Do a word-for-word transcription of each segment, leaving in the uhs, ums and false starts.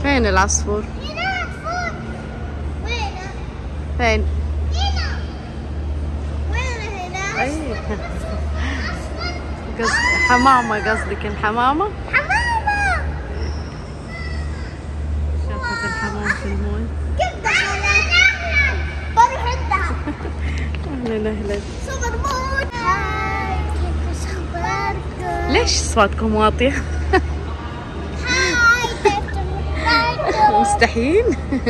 فين العصفور؟ هنا عصفور. وينه؟ فين؟ هنا. وينه هنا؟ اي قصد حمامة، قصدك الحمامة؟ حمامة. شافت الحمام في المول. كيف دخلت؟ بروح عندها. اهلا اهلا. سوبر مول. هاي كيف اخباركم؟ ليش اصواتكم واطية؟ هاي كيف اخباركم؟ مستحيين؟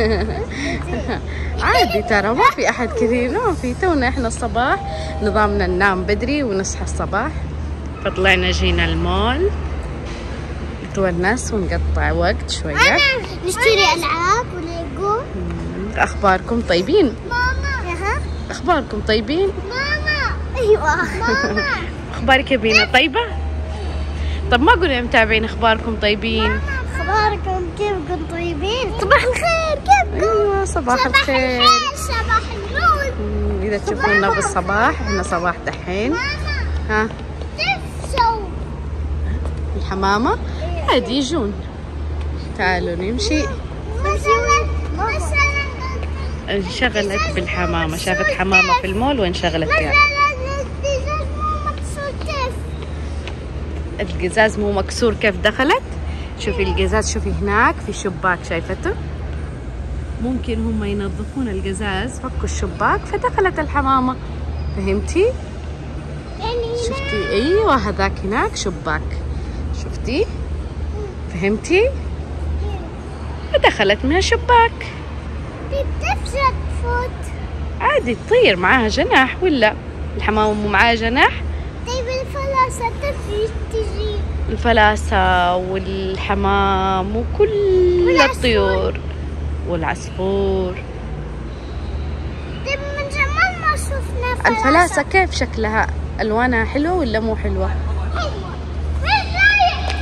عادي ترى، ما في احد كثير، ما في. تونا احنا الصباح نظامنا ننام بدري ونصحى الصباح، فطلعنا جينا المول نتونس ونقطع وقت شوية. نشتري العاب وليجو. اخباركم طيبين؟ ماما. ياها. اخباركم طيبين؟ ماما. ايوه. ماما. اخبارك يا بينا طيبة؟ طب ما قولوا يا متابعين اخباركم طيبين؟ اخباركم كيفكم طيبين؟ صباح الخير كيفكم؟ ايوه صباح الخير. صباح النور. مم، اذا تشوفونا بالصباح احنا صباح دحين. ها كيف سووا؟ الحمامة عادي يجون. تعالوا نمشي. مثلا مثلا انشغلت بالحمامة، شافت حمامة في المول وانشغلت فيها. القزاز مو مكسور كيف؟ القزاز مو مكسور كيف دخلت؟ شوفي القزاز، شوفي هناك في شباك شايفته؟ ممكن هم ينظفون القزاز، فكوا الشباك فدخلت الحمامة. فهمتي؟ يعني شفتي؟ ايوه هذاك هناك شباك، شفتي؟ فهمتي؟ فدخلت من الشباك. بتفشل تفوت. عادي تطير، معاها جناح ولا؟ الحمامة مو معاها جناح؟ طيب الفلاسة تفي تجي. الفلاسة والحمام وكل والعصفور. الطيور والعصفور. طيب من زمان ما شفنا فلاسة. الفلاسة كيف شكلها؟ ألوانها حلوة ولا مو حلوة؟ حلوة. وين رايح؟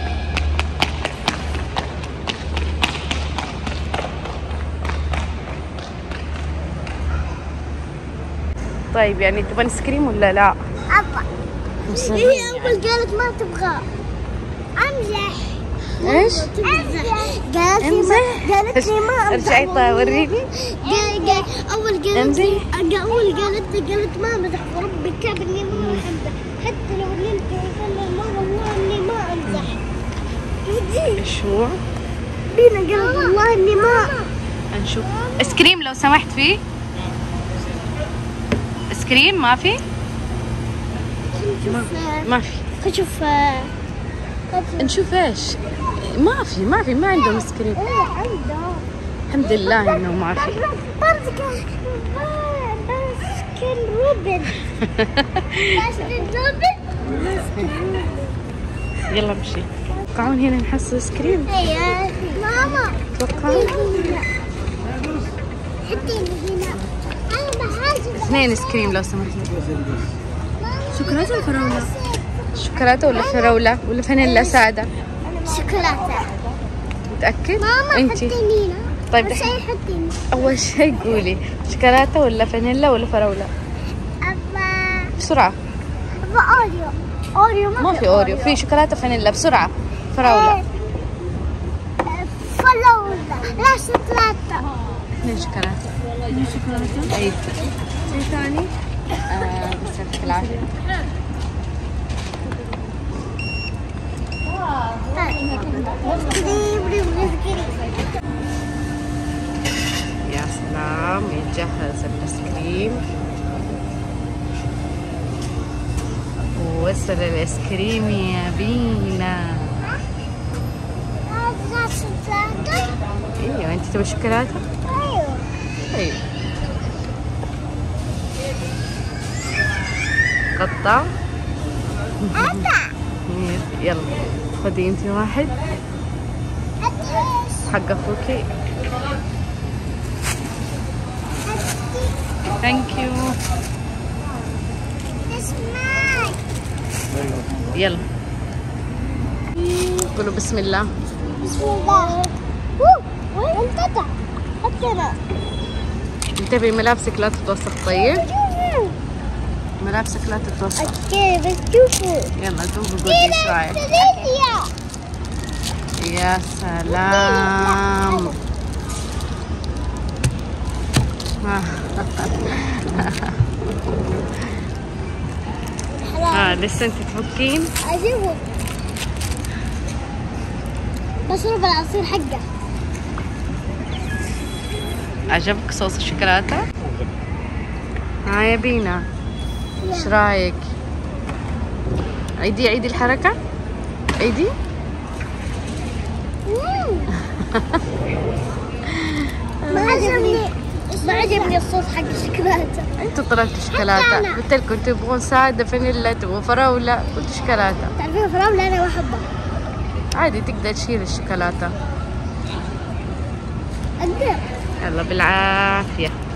طيب يعني تبغى ايس كريم ولا لا؟ أبا. هي أول قالت ما تبغى. أمزح. ايش؟ امزح. قالت لي امزح؟ ما قالت لي ما امزح. ارجعي طيب وريني. قال قال اول قالت امزح. لي اول قالت لي قالت ما امزح وربي كاب اني ما امزح حتى لو نمت وقال ما والله اني ما امزح. ايش هو؟ بينا قالت والله اني ما. نشوف ايس كريم لو سمحت. فيه ايس كريم؟ ما في؟ ما في. خل شوف. نشوف ايش؟ ما في ما في ما عندهم ايس كريم. ايه عنده. الحمد لله انه ما في. باسكن باسكن روبن. باسكن روبن. باسكن روبن. يلا امشي. توقعون هنا نحصل ايس كريم؟ ايه ماما. توقعون؟ حتى هنا. انا بحاجة. اثنين ايس كريم لو سمحت. شوكولاتة ولا فراولة؟ شوكولاتة ولا فراولة ولا فانيلا سادة؟ شوكولاتة. متأكد؟ ماما انتي حطينينا. طيب أول دحين شيء حطيني. أول شيء قولي شوكولاتة ولا فانيلا ولا فراولة؟ أبا بسرعة. أبا أوريو. أوريو ما في أوريو، في شوكولاتة فانيلا. بسرعة. فراولة. إيه. فراولة. لا شوكولاتة. اثنين شوكولاتة. اثنين شوكولاتة؟ أي. شيء ثاني؟ آه بس يعطيك العافية. يا سلام، يتجهز الايس كريم. ووصل الايس كريم يا بينا. هذا شوكولاتة. ايوه انت تبي شوكولاتة؟ أيوه. طيب قطع. أبا. يلا خذي انت واحد أديش. حق اخوكي. ثانك يو. اسمعي. يلا قولوا بسم الله. بسم الله. وين انقطع؟ حطنا. انتبهي ملابسك لا تتوسخ. طيب ملابسك لا تتوسخ. اوكي بس شوفوا. يلا دوبوا قولي ايش رايك. يا سلام. اه لسه انت تفكين؟ اجيبه بشرب العصير حقه. عجبك صوص الشوكولاتة؟ ها يا بينا ايش رايك؟ عيدي عيدي الحركة، عيدي. ما عجبني ما عجبني الصوص حق الشوكولاتة. انتوا طلبتوا شوكولاتة، قلت لكم تبغون سادة فانيلا، تبغون فراولة، قلت شوكولاتة. تعرفين فراولة أنا ما أحبها. عادي تقدر تشيل الشوكولاتة. أقدر. يلا بالعافية.